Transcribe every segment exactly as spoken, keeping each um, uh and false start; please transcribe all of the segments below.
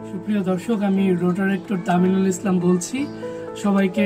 সুপ্রিয় দর্শক, আমি রোটারেক্টর তামিনুল ইসলাম বলছি। সবাইকে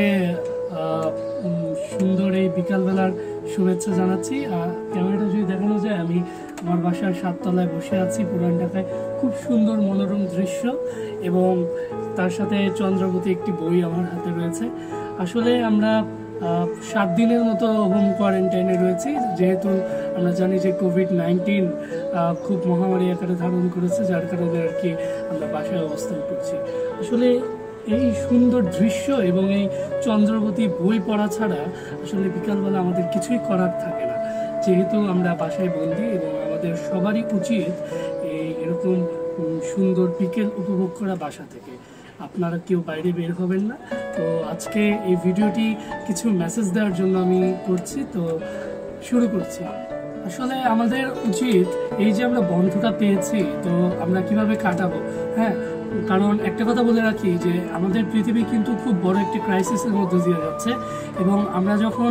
সুন্দর এই বিকালবেলার শুভেচ্ছা জানাচ্ছি। ক্যামেরাটা যদি দেখানো যায়, আমি আমার বাসার সাততলায় বসে আছি পুরান ঢাকায়। খুব সুন্দর মনোরম দৃশ্য এবং তার সাথে চন্দ্রবতী একটি বই আমার হাতে রয়েছে। আসলে আমরা সাত দিনের মতো হোম কোয়ারেন্টাইনে রয়েছি, যেহেতু আমরা জানি যে কোভিড নাইন্টিন খুব মহামারী আকারে ধারণ করেছে, যার কারণে আর কি আমরা বাসায় অবস্থান করছি। আসলে এই সুন্দর দৃশ্য এবং এই চন্দ্রবতী বই পড়া ছাড়া আসলে বিকালবেলা আমাদের কিছুই করার থাকে না, যেহেতু আমরা বাসায় বন্দি। এবং আমাদের সবারই উচিত এই এরকম সুন্দর বিকেল উপভোগ করা বাসা থেকে। আপনারা কেউ বাইরে বের হবেন না। তো আজকে এই ভিডিওটি কিছু মেসেজ দেওয়ার জন্য আমি করছি, তো শুরু করছি। আসলে আমাদের উচিত এই যে আমরা বন্ধটা পেয়েছি, তো আমরা কিভাবে কাটাবো। হ্যাঁ, কারণ একটা কথা বলে রাখি যে আমাদের পৃথিবী কিন্তু খুব বড় একটি ক্রাইসিসের মধ্যে দিয়ে যাচ্ছে, এবং আমরা যখন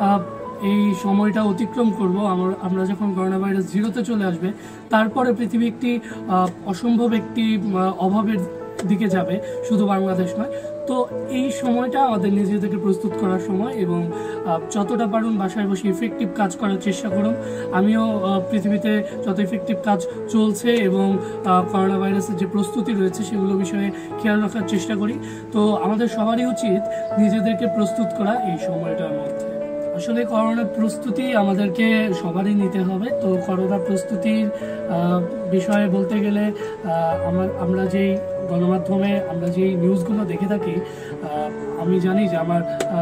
এই সময়টা অতিক্রম করব, আমরা যখন করোনা ভাইরাস জিরোতে চলে আসবে, তারপরে পৃথিবী একটি অসম্ভব একটি অভাবের দিকে যাবে, শুধু বাংলাদেশ নয়। তো এই সময়টা আমাদের নিজেদেরকে প্রস্তুত করার সময়, এবং যতটা পারুন বাসায় বসে ইফেক্টিভ কাজ করার চেষ্টা করুন। আমিও পৃথিবীতে যত ইফেক্টিভ কাজ চলছে এবং করোনা ভাইরাসের যে প্রস্তুতি রয়েছে সেগুলো বিষয়ে খেয়াল রাখার চেষ্টা করি। তো আমাদের সবারই উচিত নিজেদেরকে প্রস্তুত করা এই সময়টার মধ্যে। আসলে করোনার প্রস্তুতি আমাদেরকে সবারই নিতে হবে। তো করোনা প্রস্তুতির বিষয়ে বলতে গেলে আমার আমরা যেই গণমাধ্যমে আমরা যেই নিউজগুলো দেখে থাকি, আমি জানি যে আমার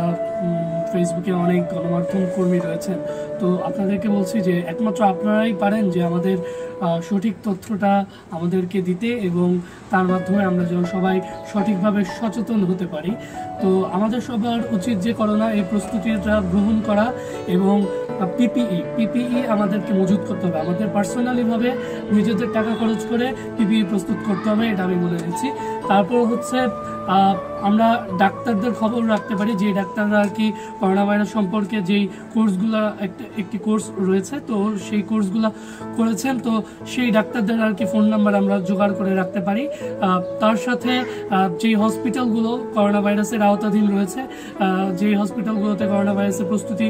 ফেসবুকে অনেক গণমাধ্যম কর্মী রয়েছেন। তো আপনাদেরকে বলছি যে একমাত্র আপনারাই পারেন যে আমাদের সঠিক তথ্যটা আমাদেরকে দিতে, এবং তার মাধ্যমে আমরা যেন সবাই সঠিকভাবে সচেতন হতে পারি। তো আমাদের সবার উচিত যে করোনা এই প্রস্তুতিটা গ্রহণ করা, এবং পিপিই পিপিই আমাদেরকে মজুত করতে হবে। আমাদের পার্সোনালিভাবে নিজেদের টাকা খরচ করে পিপিই প্রস্তুত করতে হবে, এটা আমি বলে দিচ্ছি। তারপর হচ্ছে আমরা ডাক্তারদের খবর রাখতে পারি, যে ডাক্তাররা আর কি করোনা ভাইরাস সম্পর্কে যেই কোর্সগুলো একটা একটি কোর্স রয়েছে, তো সেই কোর্সগুলো করেছেন, তো সেই ডাক্তারদের আর কি ফোন নাম্বার আমরা জোগাড় করে রাখতে পারি। তার সাথে যেই হসপিটালগুলো করোনা ভাইরাসের আওতাধীন রয়েছে, যেই হসপিটালগুলোতে করোনা ভাইরাসের প্রস্তুতি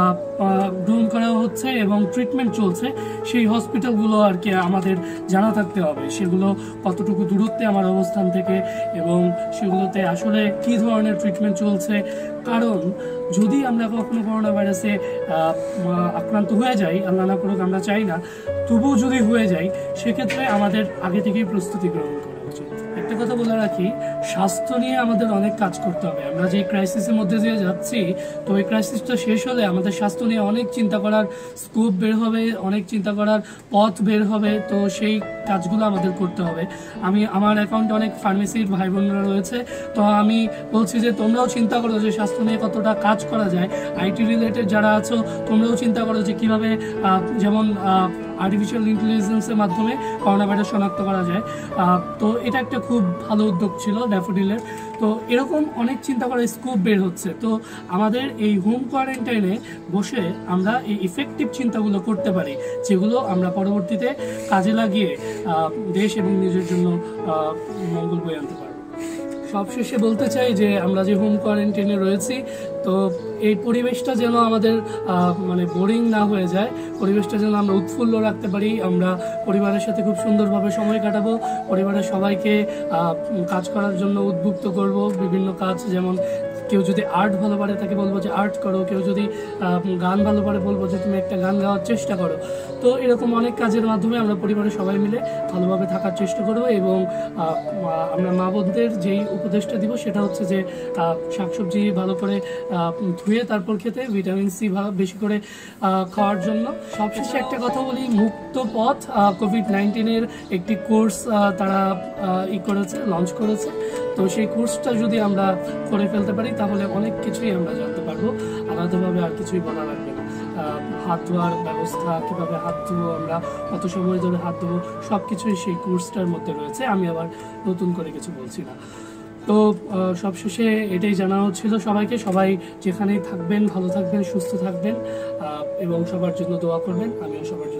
গ্রহণ করা হচ্ছে এবং ট্রিটমেন্ট চলছে, সেই হসপিটালগুলো আর কি আমাদের জানা থাকতে হবে, সেগুলো কতটুকু দূরত্বে আমার অবস্থান থেকে, এবং সেগুলোতে আসলে কি ধরনের ট্রিটমেন্ট চলছে। কারণ যদি আমরা কখনো করোনা ভাইরাসে আক্রান্ত হয়ে যাই, আল্লাহ না করুক, আমরা চাই না, তবুও যদি হয়ে যায়, সেক্ষেত্রে আমাদের আগে থেকেই প্রস্তুতি গ্রহণ করা উচিত। একটা কথা বলে রাখি, স্বাস্থ্য নিয়ে আমাদের অনেক কাজ করতে হবে। আমরা যে ক্রাইসিসের মধ্যে দিয়ে যাচ্ছি, তো এই ক্রাইসিসটা শেষ হলে আমাদের স্বাস্থ্য নিয়ে অনেক চিন্তা করার স্কোপ বের হবে, অনেক চিন্তা করার পথ বের হবে। তো সেই কাজগুলো আমাদের করতে হবে। আমি আমার অ্যাকাউন্টে অনেক ফার্মেসির ভাই বোনরা রয়েছে, তো আমি বলছি যে তোমরাও চিন্তা করো যে স্বাস্থ্য নিয়ে কতটা কাজ করা যায়। আইটি রিলেটেড যারা আছো, তোমরাও চিন্তা করো যে কীভাবে, যেমন আর্টিফিশিয়াল ইন্টেলিজেন্সের মাধ্যমে করোনা ভাইরাস শনাক্ত করা যায়। তো এটা একটা খুব ভালো উদ্যোগ ছিল ড্যাফোডিলের। তো এরকম অনেক চিন্তা করার স্কোপ বের হচ্ছে। তো আমাদের এই হোম কোয়ারেন্টাইনে বসে আমরা এই ইফেক্টিভ চিন্তাগুলো করতে পারি, যেগুলো আমরা পরবর্তীতে কাজে লাগিয়ে দেশ এবং নিজের জন্য মঙ্গল বয়ে আনতে পারবো। সবশেষে বলতে চাই যে আমরা যে হোম কোয়ারেন্টাইনে রয়েছি, তো এই পরিবেশটা যেন আমাদের মানে বোরিং না হয়ে যায়, পরিবেশটা যেন আমরা উৎফুল্ল রাখতে পারি। আমরা পরিবারের সাথে খুব সুন্দরভাবে সময় কাটাবো, পরিবারের সবাইকে কাজ করার জন্য উদ্বুদ্ধ করব। বিভিন্ন কাজ, যেমন কেউ যদি আর্ট ভালো পারে তাকে বলবো যে আর্ট করো, কেউ যদি গান ভালো পারে বলবো যে তুমি একটা গান গাওয়ার চেষ্টা করো। তো এরকম অনেক কাজের মাধ্যমে আমরা পরিবারের সবাই মিলে ভালোভাবে থাকার চেষ্টা করবো। এবং আমরা মা বোনদের যেই উপদেশটা দিব সেটা হচ্ছে যে শাকসবজি ভালো করে ধুয়ে তারপর খেতে, ভিটামিন সি বেশি করে খাওয়ার জন্য। সবশেষে একটা কথা বলি, মুক্ত পথ কোভিড নাইন্টিনের একটি কোর্স তারা ই করেছে, লঞ্চ করেছে। তো সেই কোর্সটা যদি আমরা করে ফেলতে পারি, তাহলে অনেক কিছুই আমরা জানতে পারবো, আলাদাভাবে আর কিছুই বলা লাগবে না। হাত ধোয়ার ব্যবস্থা, কীভাবে হাত ধুবো, আমরা কত সময় ধরে হাত ধোবো, সব কিছুই সেই কোর্সটার মধ্যে রয়েছে। আমি আবার নতুন করে কিছু বলছি না। তো সবশেষে এটাই জানানো ছিল সবাইকে। সবাই যেখানেই থাকবেন ভালো থাকবেন, সুস্থ থাকবেন, এবং সবার জন্য দোয়া করবেন। আমিও সবার জন্য